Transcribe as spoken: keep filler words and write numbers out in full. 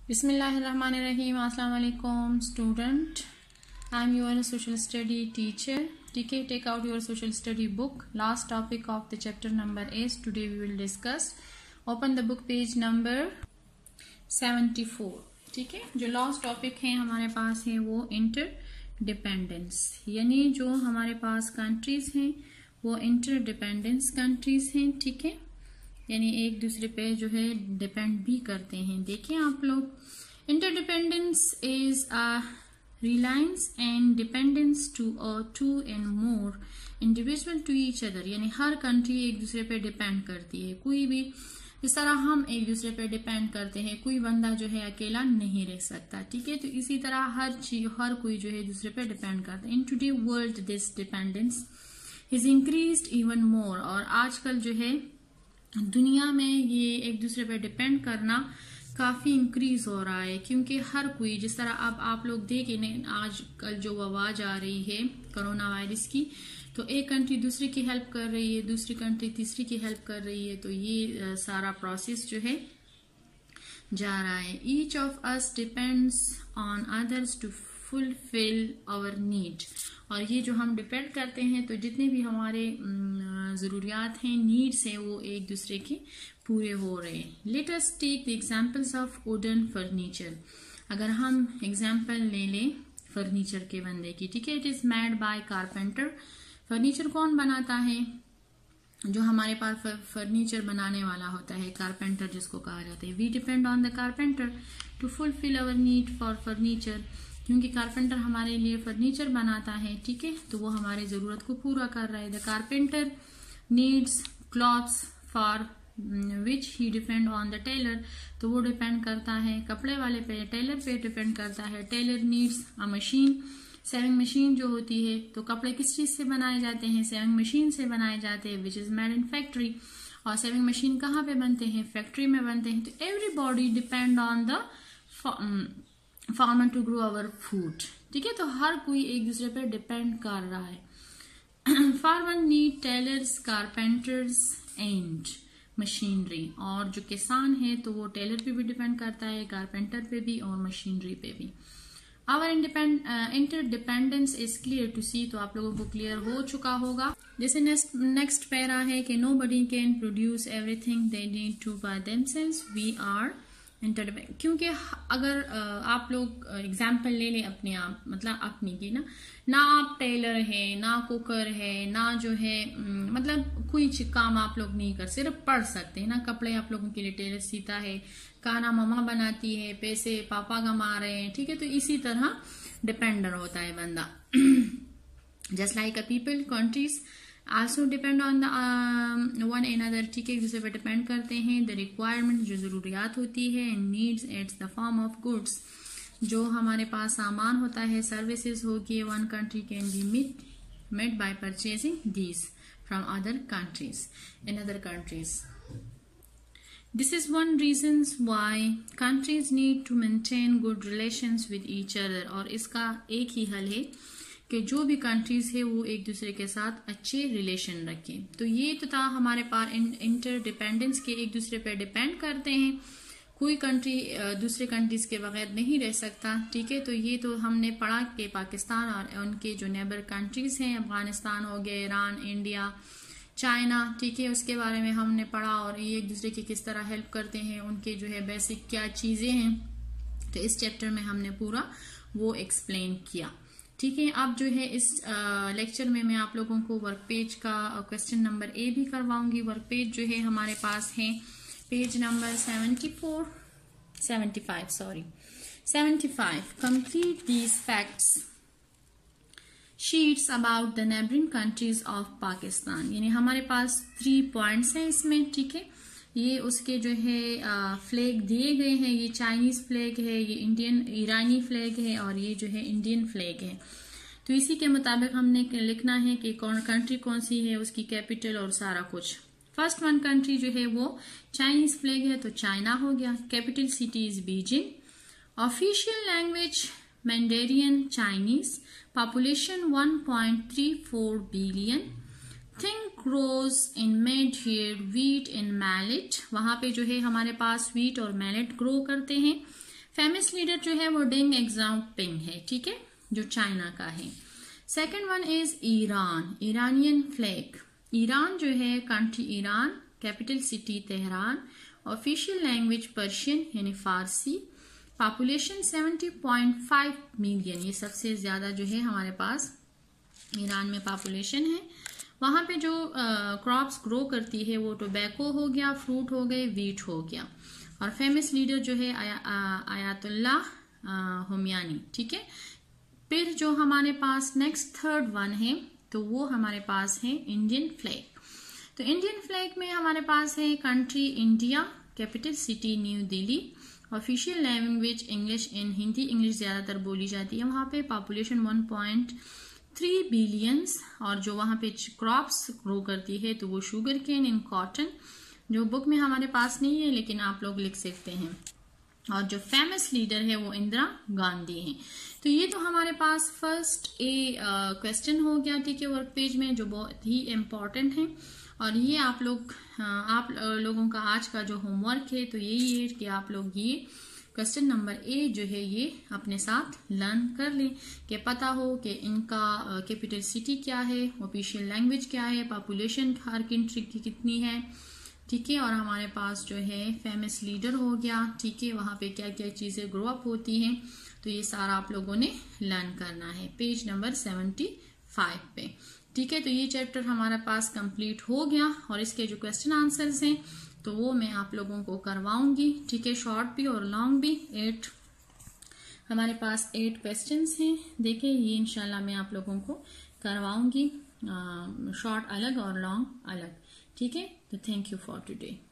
बिस्मिल्लाहिर्रहमानिर्रहीम। अस्सलाम वालेकुम student, I am your social study teacher. ठीक है, take out your social study book. Last topic of the chapter number eight today we will discuss. Open the book page number seventy four. ठीक है, जो last topic है हमारे पास है वो इंटर डिपेंडेंस, यानी जो हमारे पास कंट्रीज हैं वो इंटर डिपेंडेंस कंट्रीज हैं। ठीक है, यानी एक दूसरे पे जो है डिपेंड भी करते हैं। देखिए आप लोग, interdependence is a reliance and dependence to a two and more individual to each other, यानी हर कंट्री एक दूसरे पे डिपेंड करती है। कोई भी इस तरह हम एक दूसरे पे डिपेंड करते हैं, कोई बंदा जो है अकेला नहीं रह सकता। ठीक है, तो इसी तरह हर चीज हर कोई जो है दूसरे पे डिपेंड करता है। In today world this dependence is increased even more, और आजकल जो है दुनिया में ये एक दूसरे पे डिपेंड करना काफी इंक्रीज हो रहा है, क्योंकि हर कोई जिस तरह अब आप लोग देखें आजकल जो आवाज आ रही है कोरोना वायरस की, तो एक कंट्री दूसरी की हेल्प कर रही है, दूसरी कंट्री तीसरी की हेल्प कर रही है, तो ये सारा प्रोसेस जो है जा रहा है। Each of us depends on others to fulfil our need, और ये जो हम डिपेंड करते हैं तो जितने भी हमारे ज़रूरियात हैं, नीड्स हैं, वो एक दूसरे के पूरे हो रहे हैं। Let us take the examples of wooden furniture. अगर हम एग्जांपल ले लें फर्नीचर के बंदे की, ठीक है, it is made by carpenter. Furniture कौन बनाता है? जो हमारे पास फर्नीचर बनाने वाला होता है, कारपेंटर जिसको कहा जाता है। We depend on the carpenter to fulfil our need for furniture, क्योंकि कारपेंटर हमारे लिए फर्नीचर बनाता है। ठीक है, तो वो हमारी जरूरत को पूरा कर रहा है। The carpenter needs clothes for which he depend on the tailor, तो वो डिपेंड करता है कपड़े वाले पे, टेलर पे डिपेंड करता है। Tailor needs a machine, sewing machine जो होती है, तो कपड़े किस चीज से बनाए जाते हैं? सेविंग मशीन से बनाए जाते हैं, which is made in factory. और सेविंग मशीन कहाँ पे बनते हैं? फैक्ट्री में बनते हैं। तो everybody depend on the farmer to grow our food. ठीक है, तो हर कोई एक दूसरे पर डिपेंड कर रहा है। Farmer need tailors, carpenters and machinery, और जो किसान है तो वो टेलर पे भी डिपेंड करता है, कारपेंटर पे भी और मशीनरी पे भी। Our interdependence is clear to see, तो आप लोगों को क्लियर हो चुका होगा। जैसे नेक्स्ट नेक्स्ट पैरा है कि nobody can produce everything they need to by themselves, we are interdependent. क्योंकि अगर आप लोग एग्जाम्पल ले लें अपने आप, मतलब अपनी की ना ना आप टेलर है, ना कुकर है, ना जो है मतलब कोई काम आप लोग नहीं कर, सिर्फ पढ़ सकते हैं ना। कपड़े आप लोगों के लिए टेलर सीता है, खाना मम्मा बनाती है, पैसे पापा कमा रहे हैं। ठीक है, तो इसी तरह डिपेंडर होता है बंदा। Just like a people, countries also depend on the one another. ठीक है, एक दूसरे पर डिपेंड करते हैं। द रिक्वायरमेंट, जो जरूरियात होती है, and needs its the form of goods, जो हमारे पास सामान होता है, सर्विसेज होगी, one country can be meet made by purchasing these from other countries in other countries. This is one reason why countries need to maintain good relations with each other, और इसका एक ही हल है कि जो भी कंट्रीज है वो एक दूसरे के साथ अच्छे रिलेशन रखें। तो ये तो था हमारे पास इंटर डिपेंडेंस के, एक दूसरे पे डिपेंड करते हैं, कोई कंट्री दूसरे कंट्रीज के बगैर नहीं रह सकता। ठीक है, तो ये तो हमने पढ़ा कि पाकिस्तान और उनके जो नेबर कंट्रीज हैं, अफगानिस्तान हो गया, ईरान, इंडिया, चाइना, ठीक है, उसके बारे में हमने पढ़ा, और ये एक दूसरे की किस तरह हेल्प करते हैं, उनके जो है बेसिक क्या चीजें हैं, तो इस चैप्टर में हमने पूरा वो एक्सप्लेन किया। ठीक है, अब जो है इस लेक्चर में मैं आप लोगों को वर्क पेज का क्वेश्चन नंबर ए भी करवाऊंगी। वर्क पेज जो है हमारे पास है page number seventy four seventy five sorry seventy five. Complete these facts sheets about the neighbouring countries of Pakistan, यानी हमारे पास थ्री पॉइंट्स हैं इसमें। ठीक है, ये उसके जो है फ्लैग दिए गए हैं, ये चाइनीज फ्लैग है, ये इंडियन ईरानी फ्लैग है, और ये जो है इंडियन फ्लैग है। तो इसी के मुताबिक हमने लिखना है कि कौन कंट्री कौन सी है, उसकी कैपिटल और सारा कुछ। फर्स्ट वन कंट्री जो है वो चाइनीज फ्लैग है, तो चाइना हो गया। Capital city is Beijing. Official language mandarin Chinese. Population one point three four billion. Thing grows in made here wheat in millet, वहां पे जो है हमारे पास व्हीट और मैलेट ग्रो करते हैं। फेमस लीडर जो है वो डेंग एक्साओपिंग है, ठीक है, जो चाइना का है। Second one is Iran, Iranian flag. Iran जो है country Iran, capital city Tehran, official language Persian यानी Farsi, population seventy point five million, ये सबसे ज्यादा जो है हमारे पास ईरान में पॉपुलेशन है। वहां पे जो क्रॉप्स ग्रो करती है वो टोबैको हो गया, फ्रूट हो गए, वीट हो गया। और फेमस लीडर जो है आया, आयातुल्लाह हुमयानी, ठीक है। फिर जो हमारे पास नेक्स्ट थर्ड वन है तो वो हमारे पास है इंडियन फ्लैग। तो इंडियन फ्लैग में हमारे पास है country India, capital city New Delhi, official language English and Hindi, English ज्यादातर बोली जाती है वहां पे, population one point three billions. और जो वहां पे क्रॉप्स ग्रो करती है तो वो शुगर केन एंड कॉटन, जो बुक में हमारे पास नहीं है लेकिन आप लोग लिख सकते हैं। और जो फेमस लीडर है वो इंदिरा गांधी है। तो ये तो हमारे पास फर्स्ट ए क्वेश्चन हो गया, ठीक है, वर्क पेज में, जो बहुत ही इम्पोर्टेंट है। और ये आप लोग आप लोगों का आज का जो होमवर्क है तो यही है कि आप लोग ये क्वेश्चन नंबर ए जो है ये अपने साथ लर्न कर लें, कि पता हो कि इनका कैपिटल सिटी क्या है, ऑफिशियल लैंग्वेज क्या है, पॉपुलेशन हर कंट्री की कितनी है, ठीक है, और हमारे पास जो है फेमस लीडर हो गया, ठीक है, वहां पे क्या क्या चीजें ग्रो अप होती हैं। तो ये सारा आप लोगों ने लर्न करना है पेज नंबर सेवेंटी फाइव पे, ठीक है। तो ये चैप्टर हमारे पास कंप्लीट हो गया और इसके जो क्वेश्चन आंसर्स हैं तो वो मैं आप लोगों को करवाऊंगी, ठीक है, शॉर्ट भी और लॉन्ग भी। एट हमारे पास एट क्वेश्चंस हैं, देखिए ये इंशाल्लाह मैं आप लोगों को करवाऊंगी, शॉर्ट अलग और लॉन्ग अलग, ठीक है। तो थैंक यू फॉर टुडे।